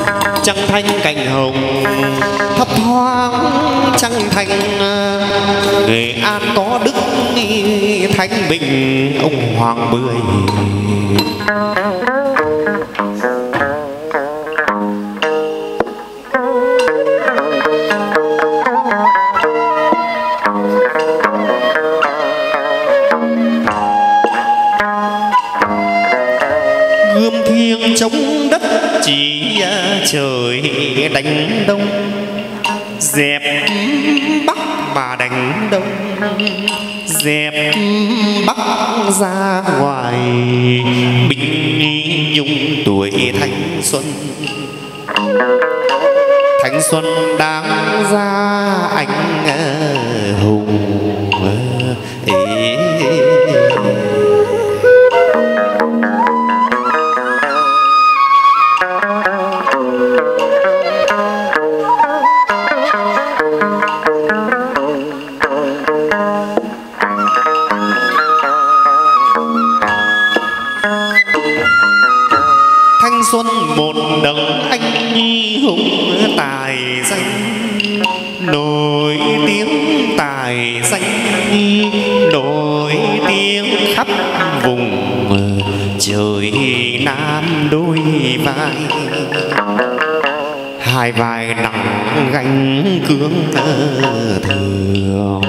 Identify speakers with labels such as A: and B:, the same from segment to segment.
A: trăng thanh cành hồng thấp thoáng trăng thanh. Nghệ An có đức thanh bình ông Hoàng Bưởi. Gươm thiêng chống đất chỉ trời đánh đông, dẹp bắc mà đánh đông, dẹp bắc ra ngoài. Binh nhung tuổi thanh xuân, thanh xuân đáng ra anh hùng. Thanh xuân một đấng anh hùng tài danh, nổi tiếng tài danh, nổi tiếng khắp vùng trời Nam. Đôi vai, hai vai nặng gánh cương thường.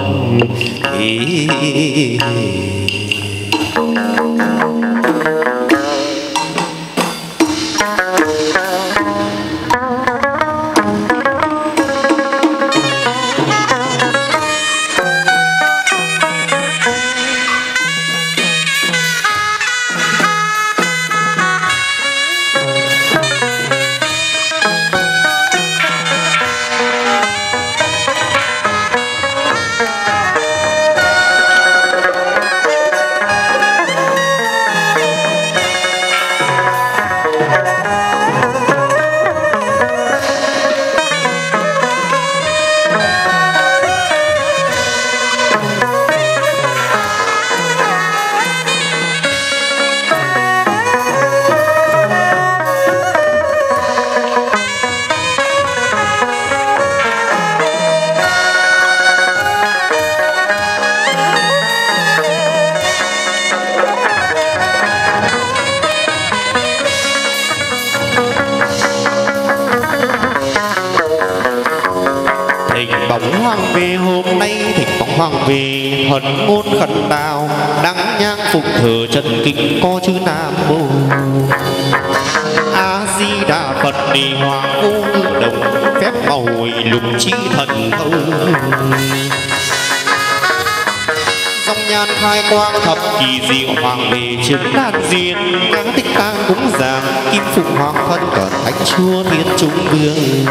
A: Bóng hoàng về hôm nay thỉnh bóng hoàng về, hận ngôn khẩn đào đăng nhang phục thờ trần kinh có chữ Nam Mô A Di Đà Phật. Đi hoàng vô ngự đồng phép màu lục chi thần thâu, dòng nhan khai quang thập kỳ diệu. Hoàng về chứng đàn diên ngã tích tang cúng dường, kim phục hoàng thân cẩn thánh chúa thiên trung vương.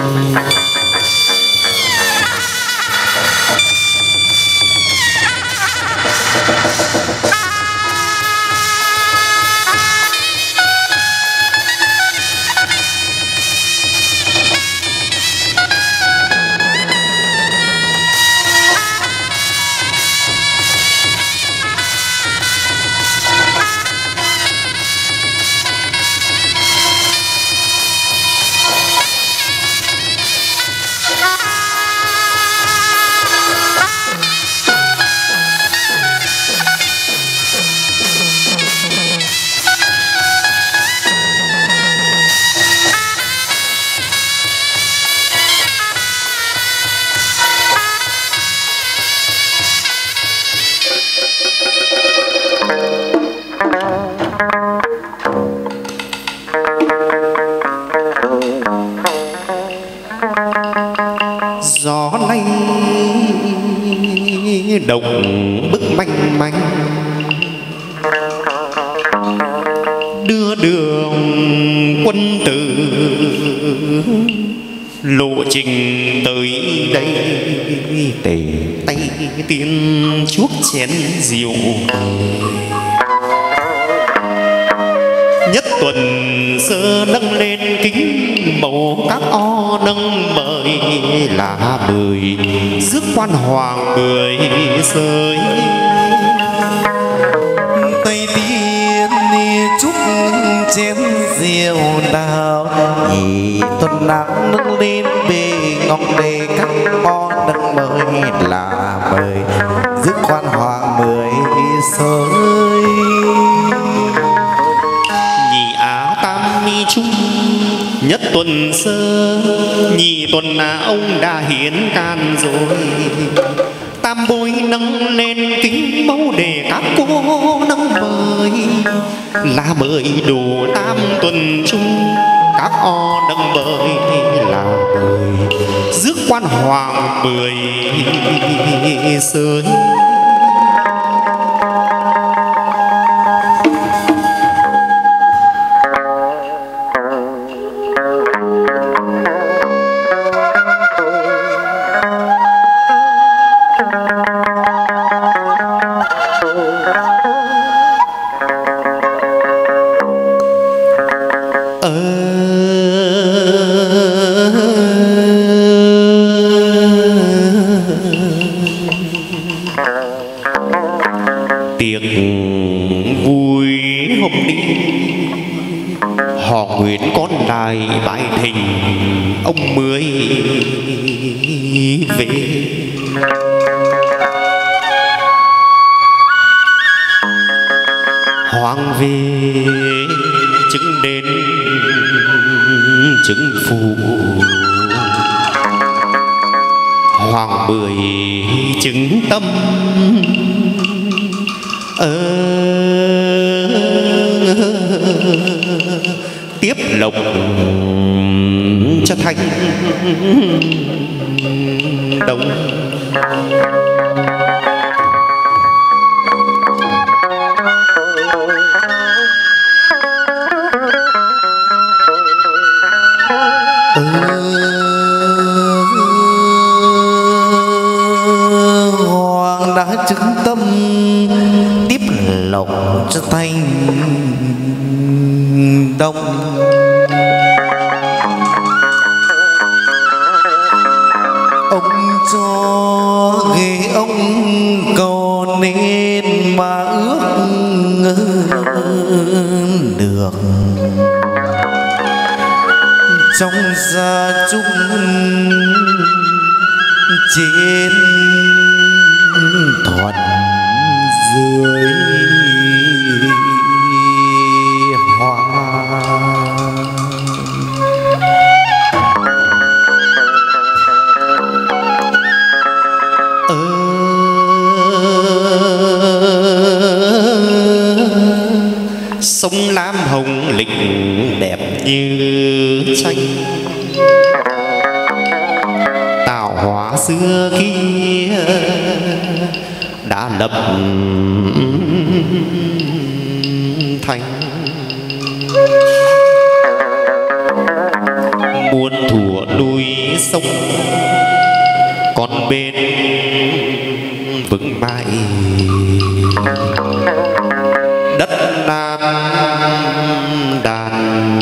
A: Gió lay đồng bức manh manh, đưa đường quân tử lộ trình tới đây. Tề tay tiên chuốc chén rượu, nhất tuần sơ nâng lên kính màu các o nâng mời là bưởi rước quan Hoàng Bưởi rơi.
B: Tây tiên chúc chén rượu đào nhị tuần nắng nâng lên bề ngọc đề các món nâng mời là mời dứt quan hoàng mười sới
A: nhị áo tam mi trung nhất tuần sơ nhị tuần ông đã hiến can rồi tam bối nâng lên kính mẫu để các cô nâng mời là mời đủ tam tuần chung các o nâng mời là mời rước quan hoàng mười sới tiệc vui hôm nay họ Nguyễn con đài bái thình ông mới về hoàng về chứng đến chứng phù hoàng bưởi chứng tâm tiếp lộc cho thành đông
B: hoàng đã chứng tâm tiếp lộc cho thành đông ông cho ghế ông cầu nên mà ước được trong gia chung trên thuận dưới hoa
A: sông Lam Hồng lịch đẹp như tranh tạo hóa xưa kia đã lập thành muôn thuở núi sông còn bên vững mãi đất Nam đàn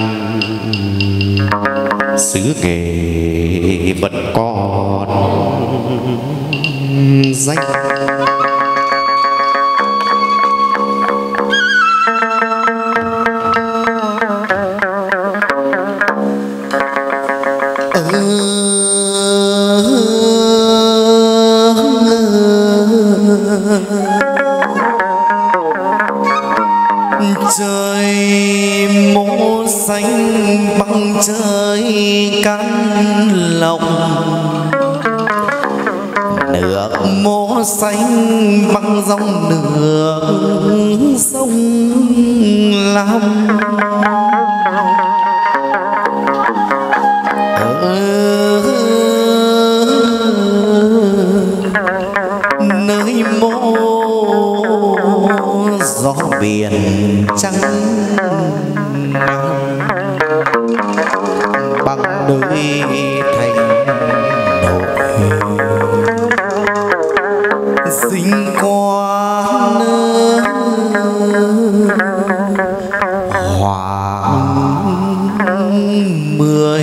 A: xứ Nghệ vẫn còn danh
B: trời mố xanh bằng trời cánh lộc nước mố xanh bằng dòng nước sông Lam nơi mố gió biển trắng bằng nơi thành nổi sinh quan hoàng mười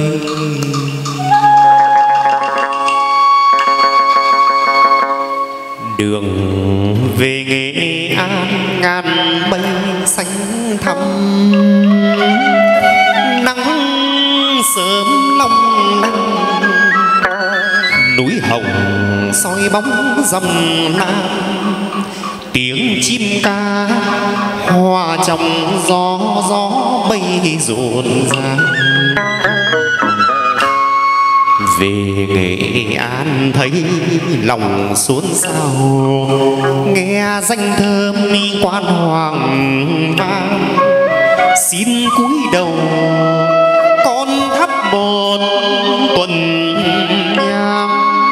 A: đường về Nghệ An ngàn mây xanh thẳm sớm long lanh, núi hồng soi bóng dòng nam, tiếng chim ca hòa trong gió gió bay rộn ràng. Về Nghệ An thấy lòng xốn xao, nghe danh thơm quan hoàng vang, xin cúi đầu con thắp một tuần nhang.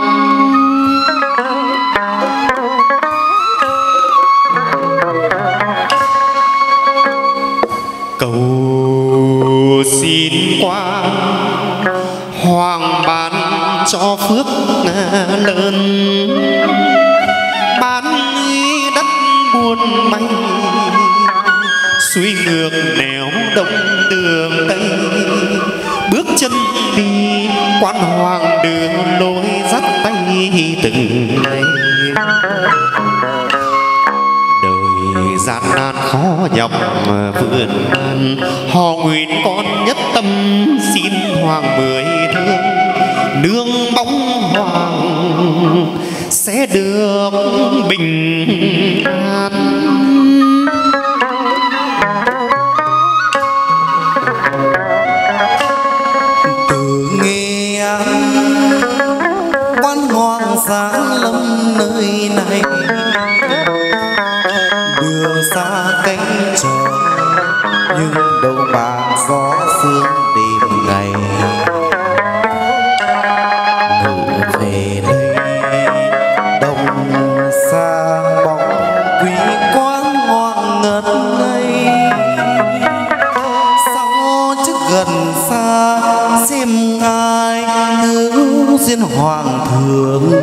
A: Cầu xin quang hoàng ban cho phước lớn, ban đất buôn may, suối ngược nẻo đông đường tây, bước chân đi quan hoàng đường lối dắt tay từng ngày. Đời gian nan khó nhọc vườn an, họ nguyện con nhất tâm xin hoàng mười thương, nương bóng hoàng sẽ được bình an.
B: Từ Nghệ An quan hoàng sáng lâm nơi này, đưa xa cánh trời nhưng đâu bạc gió sương đêm ngày. Ngự về đây đông xa bóng quý quán ngoan ngật ngây, sau trước gần xa xem ai hữu duyên hoàng thượng.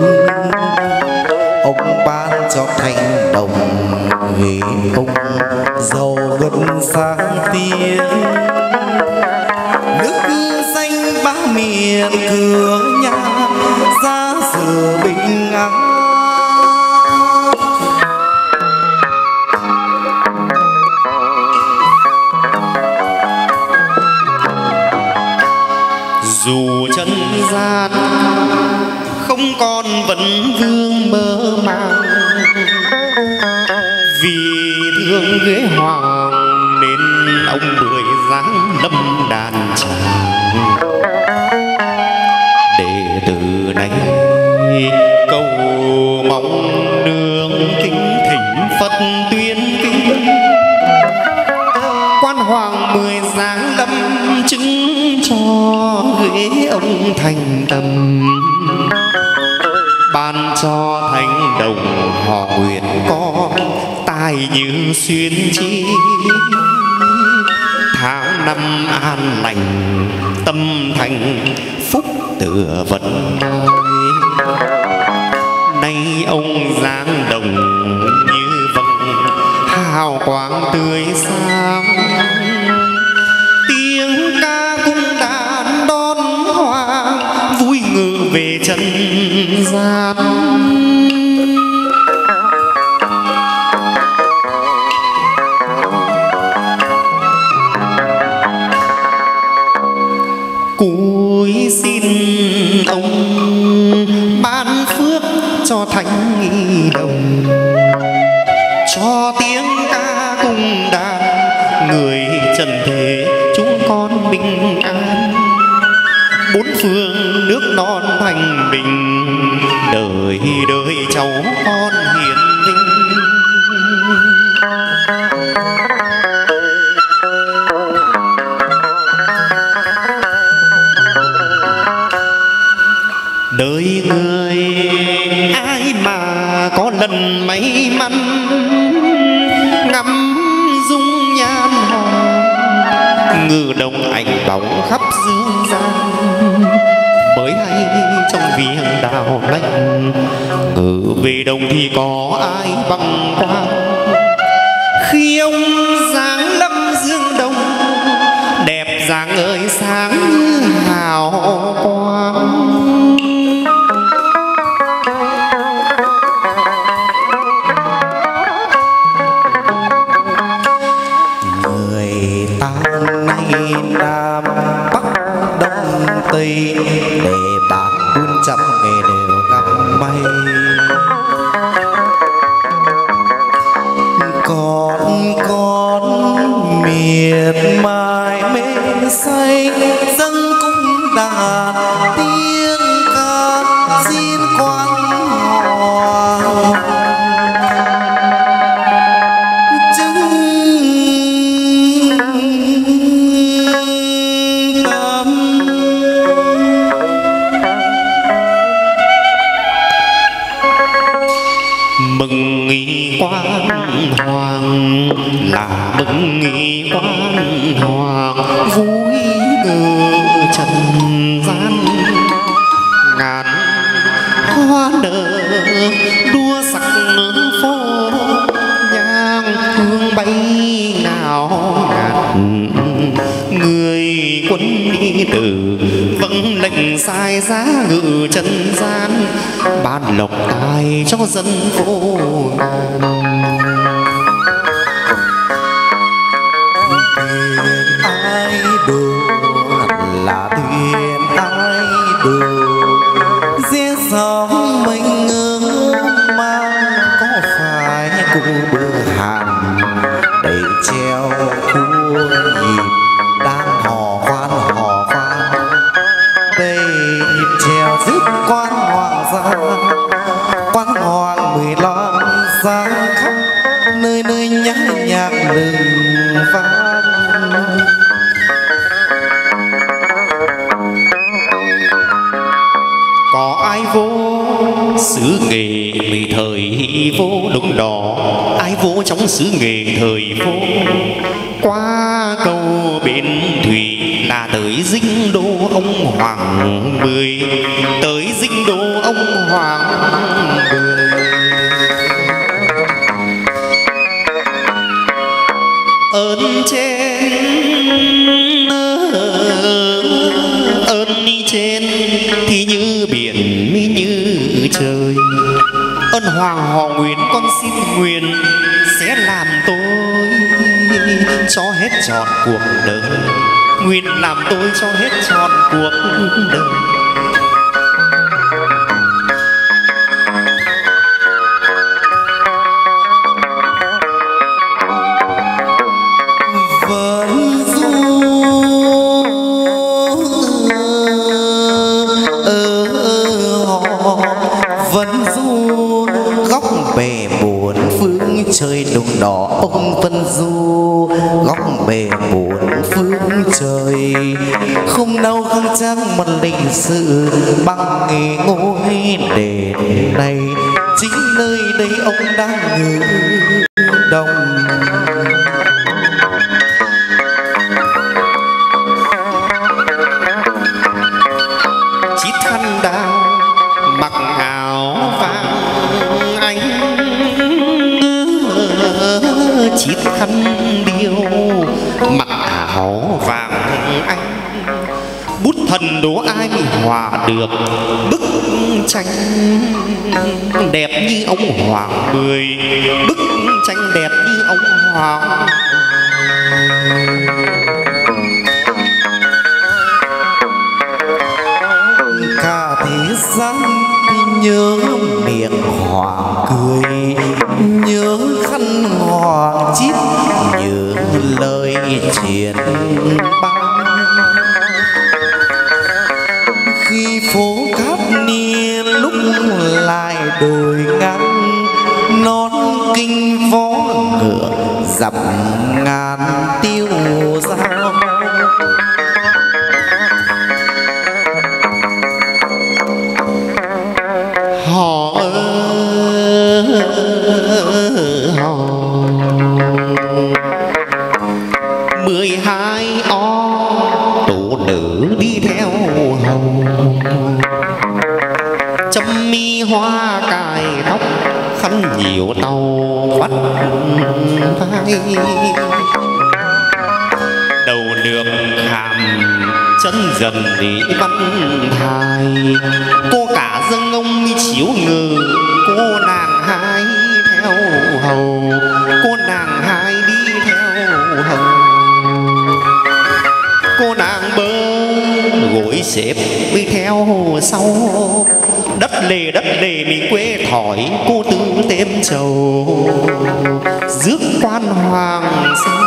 B: Ông ban cho thành đồng vì ông giàu gần sáng tiếng, nước xanh bá miền cửa nhà ra sự bình an.
A: Dù chân gian không còn vẫn vương mơ màng, vì thương ghế hoàng nên ông mười dáng lâm đàn tràng. Để từ nay cầu mong nương kính thỉnh Phật tuyên kinh, quan hoàng mười dáng lâm chứng cho ghế ông thành tâm, ban cho thánh đồng họ nguyện có tài như xuyên chi. Tháng năm an lành tâm thành phúc tựa vận mai, nay ông dáng đồng như vầng hào quang tươi sáng. Tiếng ca cung đàn đón hoàng vui ngự về trần gian. Cúi xin ông ban phước cho thánh đồng, cho tiếng ca cung đàn người trần thế chúng con bình an. Bốn phương nước non thanh bình, đời đời cháu con hiền vinh. Đời người ai mà có lần may mắn ngắm dung nhan hồng, ngự đồng ảnh bóng khắp dương gian. Mới hay trong viếng đào lạnh, ngự về đồng thì có ai bằng quang. Khi ông dáng lâm dương đông, đẹp dáng ơi sáng hào quang.
B: Người ta nay Nam Bắc Đông để bán buôn trăm nghề đều gặp may. Con miệt mài mê say dâng cung đàn tiếng ca xin quan hoàng chứng tâm.
A: Mừng nghi quan hoàng là mừng nghi quan hoàng, vui ngự trần gian ngàn hoa nở đua sắc phố, nhang hương bay ngào ngạt. Người quân đi từ vâng lệnh sai giá ngự trần gian, ban lộc tài cho dân vô ngàn.
B: Thuyền ai đồ là thuyền ai đồ, riêng sóng mình ngơ mang có phải cùng bờ hàn đầy treo cua nhịp đang hò khoan đây nhịp treo giúp quan hoàng gia, quan hoàng 15 giang khắp nơi nơi nhã nhạc lừng vang.
A: Có ai vô xứ nghề thời vô đồng đỏ, ai vô trong xứ nghề thời vô, qua cầu bến thủy là tới dinh đô ông Hoàng Mười, tới dinh đô ông Hoàng Mười. Ơn trên ơn đi trên thì như biển mới như trời, ơn hoàng họ Nguyễn con xin nguyện sẽ làm tôi cho hết trọn cuộc đời, nguyện làm tôi cho hết trọn cuộc đời.
B: Vẫn du góc bể bốn phương trời đồng đỏ, ông Vân Du góc bể bốn phương trời, không đau khăng trang mặt lịch sử bằng nghề ngôi đền này, chính nơi đây ông đang ngự đồng.
A: Chít khăn đào mặc áo vàng anh, chít khăn điêu mặc áo vàng anh, bút thần đố ai hòa được bức tranh đẹp như ông Hoàng Mười, bức tranh đẹp như ông Hoàng.
B: Cả thế gian thì nhớ miệng hoàng cười, nhớ khăn hoàng chít, nhớ lời truyền băng. Khi phố Cát Nia lúc lại đồi ngang, nón kinh vó ngựa dặm ngàn tiêu dao.
A: Họ họ 12 o tổ nữ đi theo hầu, châm mi hoa cài tóc khăn nhiều tàu vắt vai, đầu lược hàm chân dần lý văn thai. Cô cả dâng ông chiếu ngừ, cô nàng hai theo hầu, cô nàng hai đi theo hầu. Cô nàng bơ gối xếp đi theo sau. Đất lề mình quê thỏi cô tư tem trầu rước quan hoàng sinh.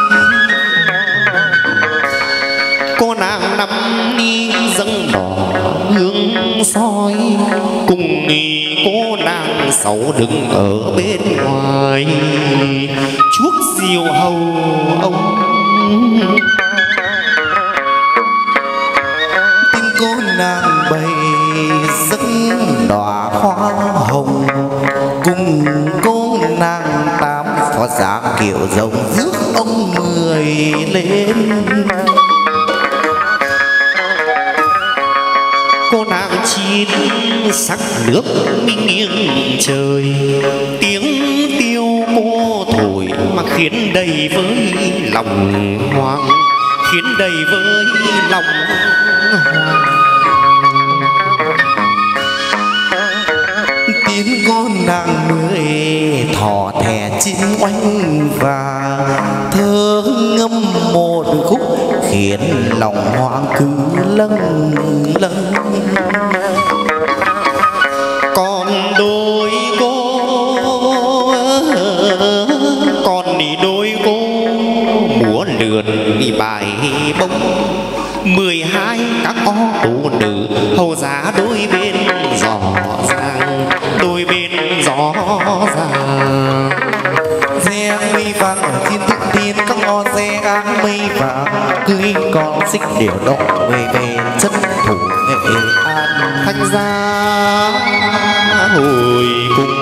A: Cô nàng nắm ni dâng đỏ hương soi cùng cô nàng sáu đứng ở bên ngoài chuốc diều hầu ông.
B: Tim cô nàng bày dâng đóa hoa hồng cùng cô nàng tám phó dáng kiểu rồng rước ông mười lên.
A: Cô nàng chín sắc nước minh nghiêng trời tiếng tiêu cô thổi mà khiến đầy với lòng hoang, khiến đầy với lòng hoang.
B: Tiếng con nàng mười thỏ thẻ chim oanh và thơ ngâm một khúc khiến lòng hoang cứ lâng lâng.
A: Còn đôi cô còn đi đôi cô múa lượn đi bài bông 12 các o tú nữ hầu giá đôi bên rõ ràng, đôi bên rõ ràng.
B: Xe mây vàng ở thiên thức tiên các ngọn xe áng mây vàng cưới con xích điệu động về chân thủ Nghệ An.
A: Thanh gia hồi cùng